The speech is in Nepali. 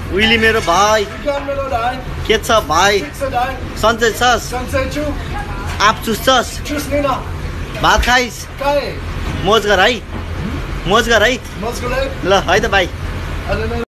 विली मेरो भाइ के छ भाइ सन्चै छस् आप चुस्छस् भात खाइस् मोज गर है ल है त भाइ